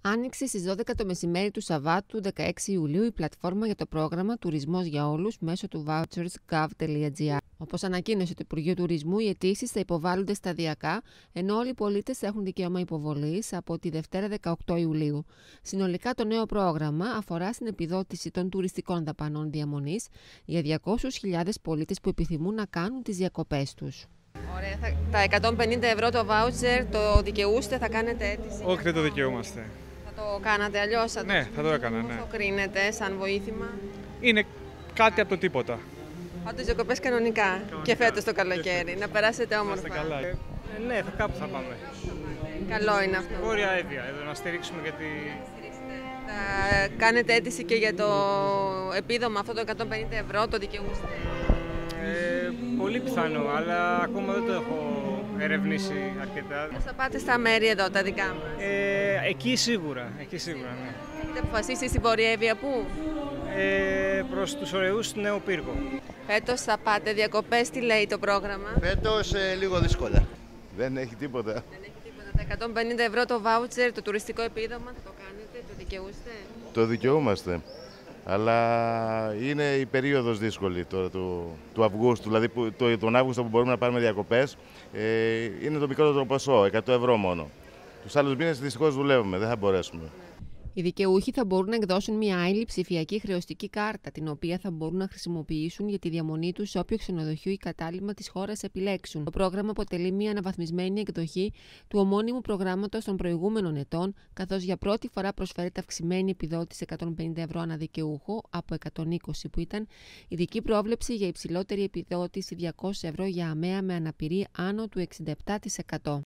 Άνοιξε στις 12 το μεσημέρι του Σαββάτου 16 Ιουλίου η πλατφόρμα για το πρόγραμμα Τουρισμός για Όλους μέσω του vouchers.gov.gr. Όπως ανακοίνωσε το Υπουργείο Τουρισμού, οι αιτήσεις θα υποβάλλονται σταδιακά, ενώ όλοι οι πολίτες θα έχουν δικαίωμα υποβολής από τη Δευτέρα 18 Ιουλίου. Συνολικά, το νέο πρόγραμμα αφορά στην επιδότηση των τουριστικών δαπανών διαμονής για 200.000 πολίτες που επιθυμούν να κάνουν τις διακοπές τους. Ωραία, τα 150 ευρώ το voucher το δικαιούστε, θα κάνετε αίτηση? Όχι, δεν το δικαιούμαστε. Θα το κάνατε αλλιώς? Ναι, θα το έκανα, ναι. Το κρίνετε σαν βοήθημα? Είναι κάτι από το τίποτα. Πάντως διακοπές κανονικά και φέτος το καλοκαίρι. Να περάσετε όμορφα. Καλά. Ναι, κάπου θα πάμε. Καλό είναι αυτό. Βόρεια Εύβοια, εδώ να στηρίξουμε γιατί... Θα κάνετε αίτηση και για το επίδομα αυτό το 150 ευρώ, το δικαιούστε? Πολύ πιθανό, αλλά ακόμα δεν το έχω ερευνήσει αρκετά. Θα πάτε στα μέρη εδώ, τα δικά μας? Εκεί σίγουρα, ναι. Έχετε αποφασίσει στην Βόρεια Εύβοια πού? Προς τους ωραίους του Νέου Πύργο. Φέτος θα πάτε διακοπές, τι λέει το πρόγραμμα? Φέτος λίγο δύσκολα. Δεν έχει τίποτα. Δεν έχει τίποτα. Τα 150 ευρώ το voucher, το τουριστικό επίδομα, θα το κάνετε, το δικαιούστε? Το δικαιούμαστε. Αλλά είναι η περίοδος δύσκολη τώρα του Αυγούστου, δηλαδή τον Αύγουστο που μπορούμε να πάρουμε διακοπές, είναι το μικρότερο ποσό, 100 ευρώ μόνο. Τους άλλους μήνες δυστυχώς δουλεύουμε, δεν θα μπορέσουμε. Οι δικαιούχοι θα μπορούν να εκδώσουν μια άειλη ψηφιακή χρεωστική κάρτα, την οποία θα μπορούν να χρησιμοποιήσουν για τη διαμονή τους σε όποιο ξενοδοχείο ή κατάλημα της χώρας επιλέξουν. Το πρόγραμμα αποτελεί μια αναβαθμισμένη εκδοχή του ομώνυμου προγράμματος των προηγούμενων ετών, καθώς για πρώτη φορά προσφέρεται αυξημένη επιδότηση 150 ευρώ ανά δικαιούχο από 120 που ήταν, ειδική πρόβλεψη για υψηλότερη επιδότηση 200 ευρώ για αμαία με αναπηρία άνω του 67%.